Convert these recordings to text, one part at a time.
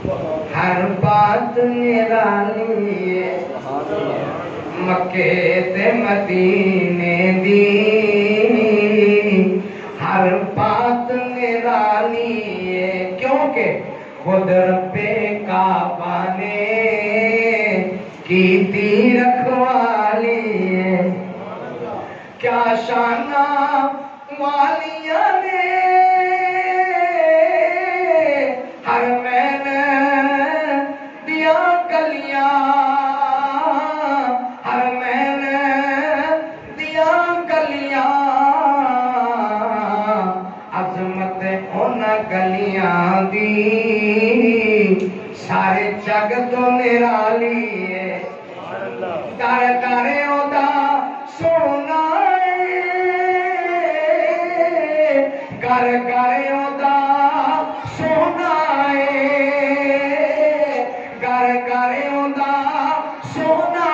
ہر بات نرالی ہے مکے تے مدینے دی ہر بات نرالی ہے کیونکہ خود رب کعبہ نے کیتی رکھوالی ہے کیا شانہ والیاں نے ہر مہینے دیا گلیاں ہر مہینے دیا گلیاں عظمت ان گلیاں دی سارے جگ تو نرالی ہے کر کرے اودا سونا کر کرے اودا سونا کر کرے اودا سونا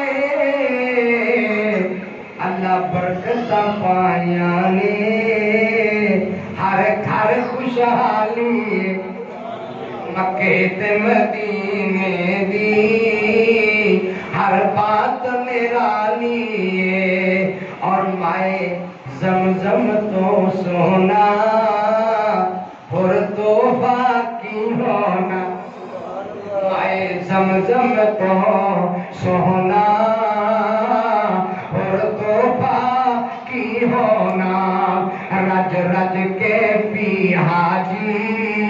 اللہ برکت پائیاں نے ہر گھر خوشحالی مکے تے مدینے دی ہر بات نرالی ہے اور مائے زمزم تو سونا اور تحفہ کی ہونا مائے زمزم تو سونا اور تحفہ کی ہونا رج رج کے پی حاجی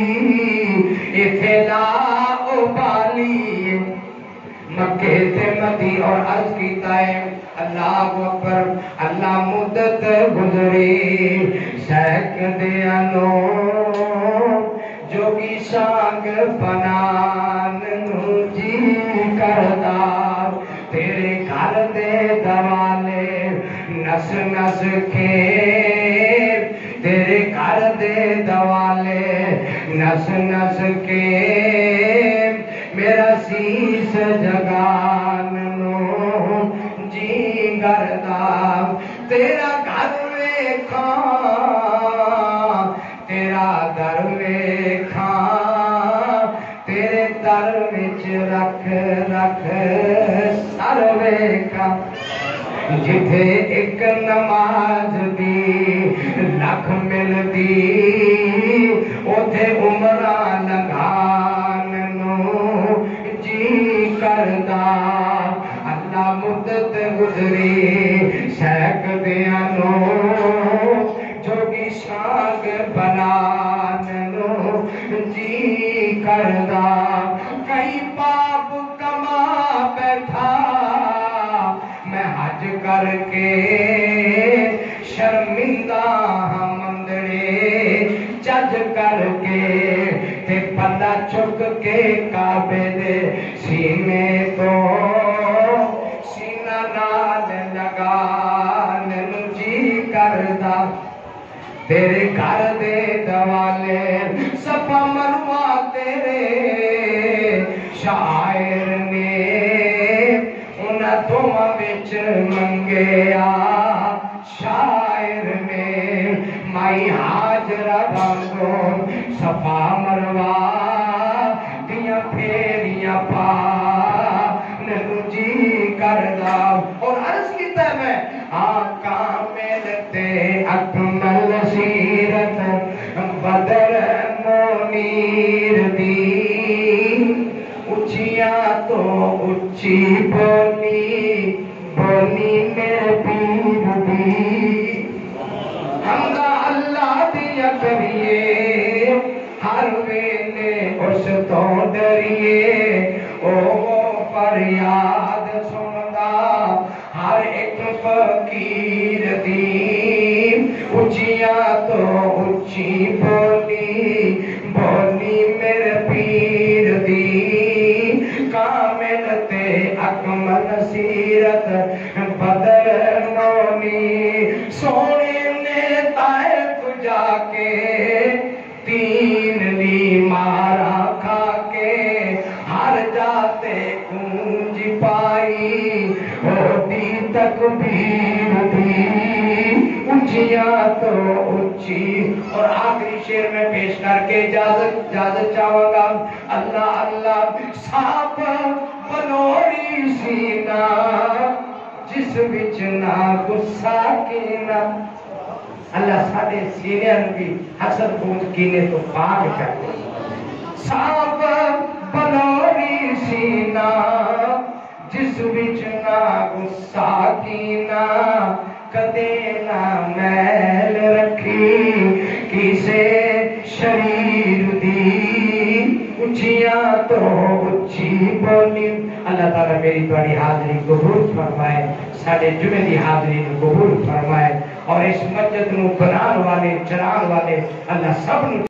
اتھلا ابالی مکے تے مدی اور عرض کیتا ہے اللہ اکبر اللہ مدت گزری سیک دیا نو جو کی سانگ بنان نو جی کردا تیرے گھر دے دوالے نس نس کے تیرے گھر دے دوالے نس نس کے میرا سیس جگان نو جی گردا تیرا گھر ویکھاں تیرا در ویکھاں تیرے در وچ رکھ رکھ سر ویکھاں جتھے ایک نماز دی لکھ ملدی اوتھے عمرہ لگان نو جی کردا اللہ مدت گزری سیک دیا نو جو کی شاگ بنان نو جی کردا کئی پاپ کما بیٹھا میں حج کر کے شرمندہ مندڑے جج کر کے تے پلہ چک کے کعبے دے سینے تو سینہ نال لگان جی کردا تیرے گھر دے دوالے صفا مروہ تیرے شاعر نے انہاں دوواں وچ منگیا شاعر نے مائی ہاجرہ وانگوں صفا مروہ دیاں پھیریاں پا ننو جی کردا اور عرض کیتا ہے میں آقا ملتے اکمل سیرت بدر منیر دی اچھیاں تو اچھی بولی بولی میرے پیر دی حمدہ اللہ دیا کریے ہر ویلے اس تو ڈریے او فریاد سندا ہر ایک فقیر دی اچھیاں تو اچھی بولی بولی میرے پیر دی کامل تے اکمل سیرت بدر نونی سونے نے طائف جا کے تین لی مارا کھا کے ہر جاتے گونج پائی ہوتی تکبیر دی اچھیاں تو اچھی اور آخری شعر میں پیش کر کے اجازت چاہوں گا اللہ اللہ صاف بنوری سینہ جس وچ نہ غصہ کینا اللہ ساڈے سینے بھی حسد بغض کینے تو پاک کر صاف بنوری سینہ جس وچ نہ غصہ کینا کدے نہ میل رکھی کسے شریر دی اچھیاں تو اچھی بولی اللہ تعالیٰ میری تمہاری حاضری قبول فرمائے ساڑھے جمعے دی حاضری قبول فرمائے اور اس مسجد نو بنان والے چلان والے اللہ سب